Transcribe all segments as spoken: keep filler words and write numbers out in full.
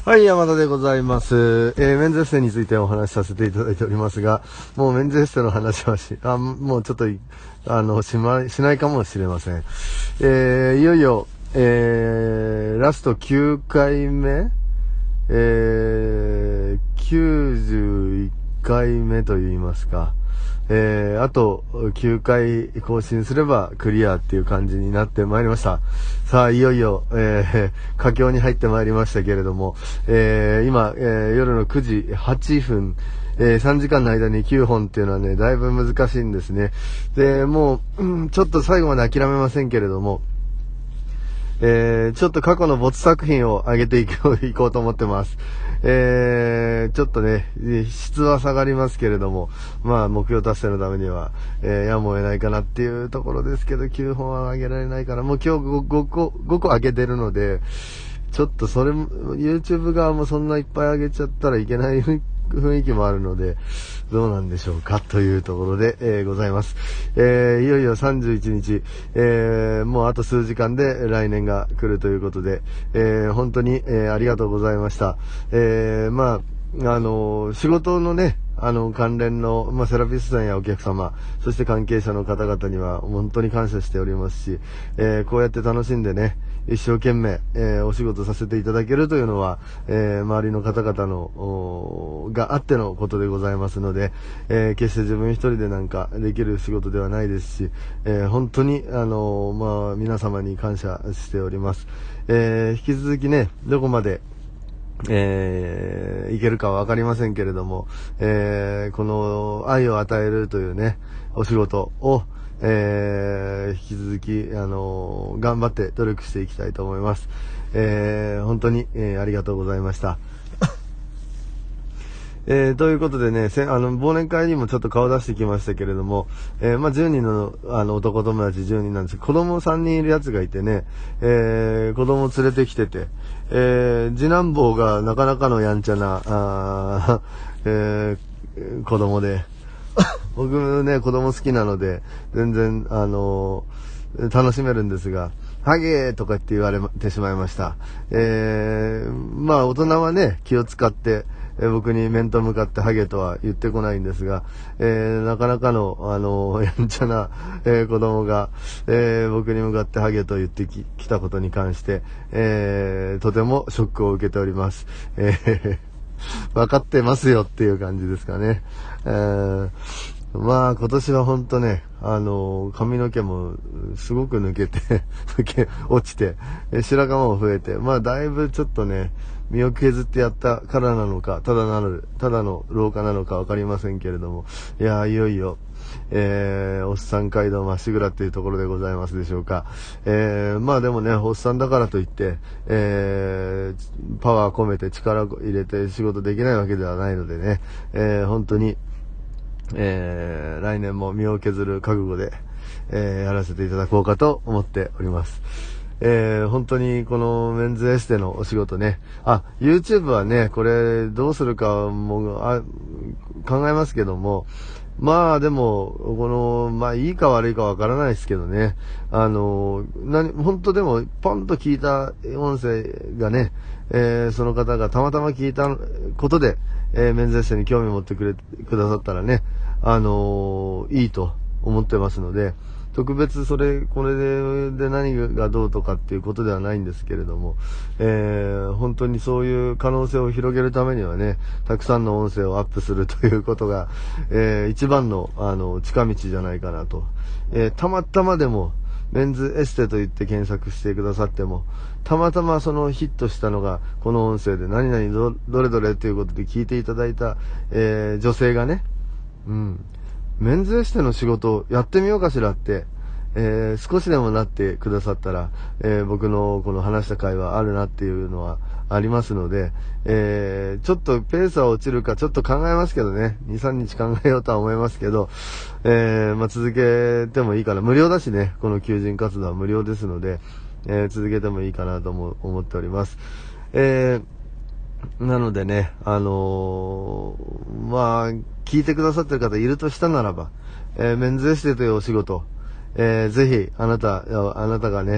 はい、山田でございます。えー、メンズエステについてお話しさせていただいておりますが、もうメンズエステの話はし、あ、もうちょっと、あの、しま、しないかもしれません。えー、いよいよ、えー、ラストきゅうかいめえー、きゅうじゅういっかいめと言いますか。えー、あときゅうかい更新すればクリアっていう感じになってまいりました。さあ、いよいよ、えー、佳境に入ってまいりましたけれども、えー、今、えー、夜のくじはっぷん、えー、さんじかんの間にきゅうほんっていうのはね、だいぶ難しいんですね。で、もう、うん、ちょっと最後まで諦めませんけれども、えー、ちょっと過去の没作品を上げていこう、いこうと思ってます。えー、ちょっとね、質は下がりますけれども、まあ、目標達成のためには、えー、やむを得ないかなっていうところですけど、きゅうほんは上げられないから、もう今日 5, 5個、ごこ上げてるので、ちょっとそれも、YouTube 側もそんないっぱい上げちゃったらいけない雰囲気もあるので、どうなんでしょうかというところで、えー、ございます。えー、いよいよさんじゅういちにち、えー、もうあと数時間で来年が来るということで、えー、本当に、えー、ありがとうございました。えー、まあ、あのー、仕事のね、あの、関連の、まあ、セラピストさんやお客様、そして関係者の方々には本当に感謝しておりますし、えー、こうやって楽しんでね、一生懸命、えー、お仕事させていただけるというのは、えー、周りの方々の、があってのことでございますので、えー、決して自分一人でなんかできる仕事ではないですし、えー、本当に、あのー、まあ、皆様に感謝しております。えー、引き続きね、どこまで、えー、いけるかはわかりませんけれども、えー、この愛を与えるというね、お仕事を、えー、引き続き、あのー、頑張って努力していきたいと思います。えー、本当に、えー、ありがとうございました。えー、ということでね、せあの、忘年会にもちょっと顔出してきましたけれども、えー、まあ、じゅうにんの、あの、男友達じゅうにんなんですけど、子供さんにんいるやつがいてね、えー、子供連れてきてて、えー、次男坊がなかなかのやんちゃな、あえー、子供で、僕ね、子供好きなので、全然、あのー、楽しめるんですが、ハゲーとかって言われてしまいました。えー、まあ大人はね、気を使って、えー、僕に面と向かってハゲとは言ってこないんですが、えー、なかなかの、あのー、やんちゃな、えー、子供が、えー、僕に向かってハゲと言ってき、きたことに関して、えー、とてもショックを受けております。えー、分かってますよっていう感じですかね。えーまあ今年はほんとね、あのー、髪の毛もすごく抜けて抜け、落ちて、白髪も増えて、まあだいぶちょっとね、身を削ってやったからなのか、ただなる、ただの老化なのかわかりませんけれども、いやーいよいよ、えー、おっさん街道まっしぐらっていうところでございますでしょうか。えー、まあでもね、おっさんだからといって、えー、パワー込めて力を入れて仕事できないわけではないのでね、えー、本当に、えー、来年も身を削る覚悟で、えー、やらせていただこうかと思っております。えー、本当にこのメンズエステのお仕事ね、あ、YouTube はね、これどうするかもあ考えますけども、まあでも、この、まあいいか悪いかわからないですけどね、あの、何、本当でも、ポンと聞いた音声がね、えー、その方がたまたま聞いたことで、えー、メンズエステに興味を持ってくれ、くださったらね、あのー、いいと思ってますので、特別それ、これで、で何がどうとかっていうことではないんですけれども、えー、本当にそういう可能性を広げるためにはね、たくさんの音声をアップするということが、えー、一番の、あの、近道じゃないかなと。えー、たまたまでも、メンズエステと言って検索してくださっても、たまたまそのヒットしたのが、この音声で何々 ど, どれどれということで聞いていただいた、えー、女性がね、うん、メンズエステの仕事をやってみようかしらって、えー、少しでもなってくださったら、えー、僕のこの話した会話あるなっていうのはありますので、えー、ちょっとペースは落ちるかちょっと考えますけどね、に、さんにち考えようとは思いますけど、えー、まあ、続けてもいいかな。無料だしね、この求人活動は無料ですので、えー、続けてもいいかなとも思っております。えー、なのでね、あのー、まあ、聞いてくださってる方いるとしたならば、えー、メンズエステというお仕事、えー、ぜひ、あなた、あなたがね、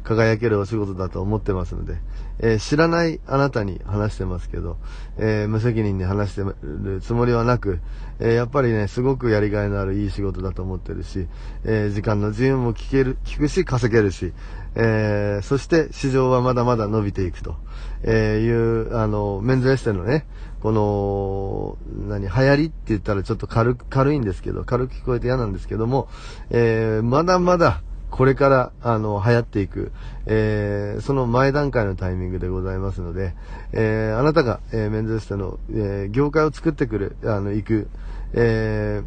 輝けるお仕事だと思ってますので、えー、知らないあなたに話してますけど、えー、無責任に話してるつもりはなく、えー、やっぱりね、すごくやりがいのあるいい仕事だと思ってるし、えー、時間の自由も聞ける、聞くし、稼げるし、えー、そして市場はまだまだ伸びていくと、えー、いう、あの、メンズエステのね、この、何、流行りって言ったらちょっと軽く、軽いんですけど、軽く聞こえて嫌なんですけども、えー、まだまだ、これから、あの、流行っていく、えー、その前段階のタイミングでございますので、えー、あなたが、えー、メンズエステの、えー、業界を作ってくる、あの、行く、え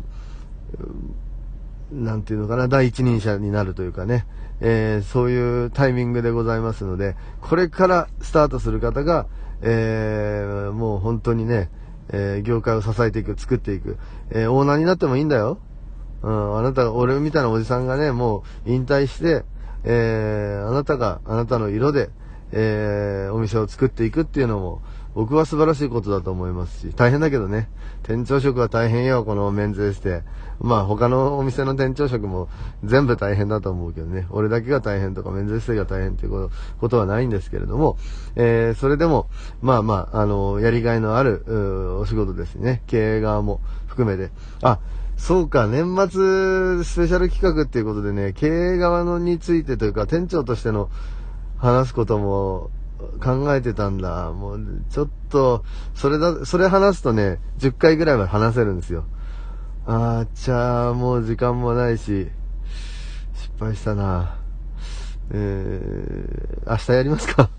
ー、なんていうのかな、第一人者になるというかね、えー、そういうタイミングでございますので、これからスタートする方が、えー、もう本当にね、えー、業界を支えていく、作っていく、えー、オーナーになってもいいんだよ。うん、あなたが、俺みたいなおじさんがね、もう引退して、えー、あなたが、あなたの色で、えー、お店を作っていくっていうのも、僕は素晴らしいことだと思いますし、大変だけどね、店長職は大変よ、このメンズエステ。まあ他のお店の店長職も全部大変だと思うけどね、俺だけが大変とかメンズエステが大変っていうこと、ことはないんですけれども、えー、それでも、まあまあ、あの、やりがいのある、お仕事ですね、経営側も含めて。あ、そうか、年末スペシャル企画っていうことでね、経営側のについてというか、店長としての話すことも考えてたんだ。もう、ちょっと、それだ、それ話すとね、じゅっかいぐらいは話せるんですよ。あー、じゃあ、もう時間もないし、失敗したな。えー、明日やりますか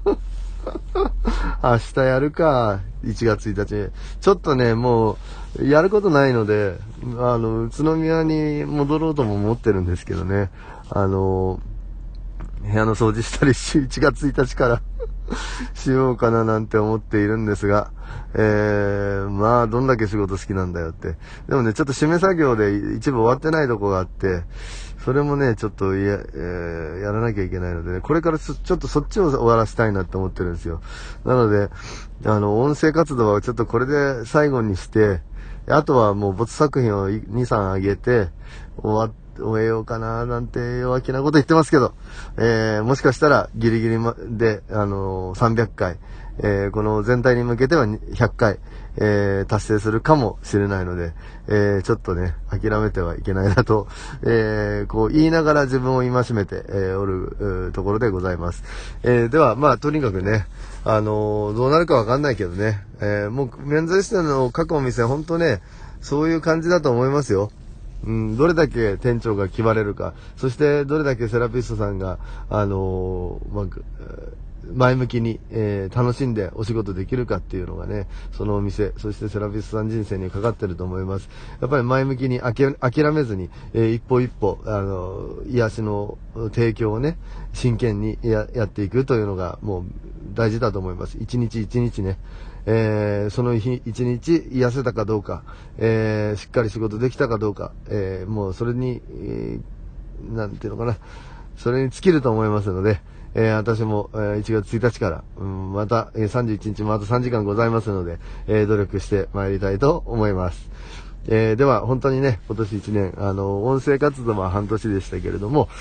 明日やるか、いちがつついたち。ちょっとね、もう、やることないので、あの、宇都宮に戻ろうとも思ってるんですけどね。あの、部屋の掃除したりし、いちがつついたちからしようかななんて思っているんですが、えー、まあ、どんだけ仕事好きなんだよって。でもね、ちょっと締め作業で一部終わってないとこがあって、それもね、ちょっとや、えー、やらなきゃいけないのでね、これからちょっとそっちを終わらせたいなって思ってるんですよ。なので、あの、音声活動はちょっとこれで最後にして、あとはもう没作品をに、さん上げて、終わ、終えようかななんて弱気なこと言ってますけど、えー、もしかしたらギリギリまで、あのー、さんびゃっかい、えー、この全体に向けてはひゃっかい、えー、達成するかもしれないので、えー、ちょっとね、諦めてはいけないなと、えー、こう言いながら自分を戒めて、えー、おる、ところでございます。えー、では、まあ、とにかくね、あのー、どうなるかわかんないけどね、えー、もう、メンズエステの各お店、ほんとね、そういう感じだと思いますよ。うん、どれだけ店長が決まれるか、そしてどれだけセラピストさんが、あのー、まあ、前向きに、えー、楽しんでお仕事できるかっていうのがね、そのお店、そしてセラピストさん人生にかかってると思います。やっぱり前向きに諦めずに、えー、一歩一歩、あのー、癒しの提供をね、真剣に や, やっていくというのがもう大事だと思います。一日一日ね。えー、その日一日癒せたかどうか、えー、しっかり仕事できたかどうか、えー、もうそれに、えー、なんていうのかな、それに尽きると思いますので、えー、私も、えー、いちがつついたちから、うん、また、えー、さんじゅういちにちもあとさんじかんございますので、えー、努力して参りたいと思います。えー、では、本当にね、今年いちねん、あの、音声活動は半年でしたけれども、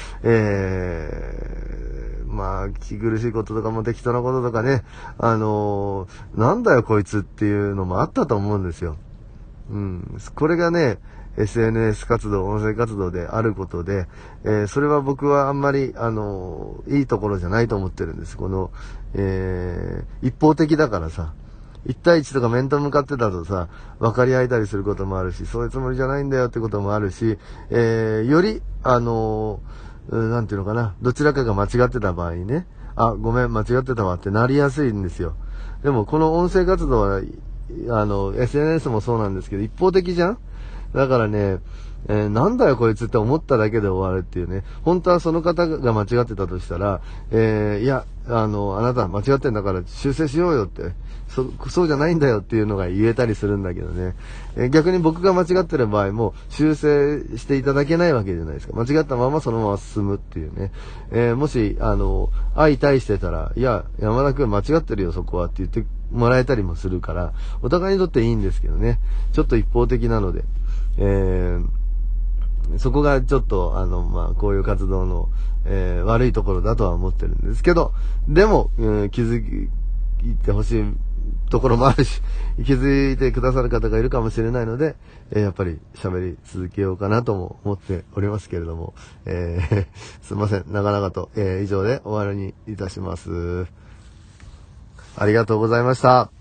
えー、まあ、気苦しいこととかも適当なこととかね、あのー、なんだよこいつっていうのもあったと思うんですよ。うん。これがね、エスエヌエス 活動、音声活動であることで、えー、それは僕はあんまり、あのー、いいところじゃないと思ってるんです。この、えー、一方的だからさ、一対一とか面と向かってたとさ、分かり合えたりすることもあるし、そういうつもりじゃないんだよってこともあるし、えー、より、あのー、なんていうのかな、どちらかが間違ってた場合にね、あ、ごめん、間違ってたわってなりやすいんですよ。でも、この音声活動は、あの、エスエヌエス もそうなんですけど、一方的じゃん？だからね、えー、なんだよこいつって思っただけで終わるっていうね。本当はその方が間違ってたとしたら、えー、いや、あの、あなた間違ってんだから修正しようよって、そ、そうじゃないんだよっていうのが言えたりするんだけどね。えー、逆に僕が間違ってる場合も修正していただけないわけじゃないですか。間違ったままそのまま進むっていうね。えー、もし、あの、相対してたら、いや、山田くん間違ってるよそこはって言ってもらえたりもするから、お互いにとっていいんですけどね。ちょっと一方的なので。えーそこがちょっと、あの、まあ、こういう活動の、えー、悪いところだとは思ってるんですけど、でも、うん、気づいてほしいところもあるし、気づいてくださる方がいるかもしれないので、えー、やっぱり喋り続けようかなとも思っておりますけれども、えー、すいません、長々と、えー、以上で終わりにいたします。ありがとうございました。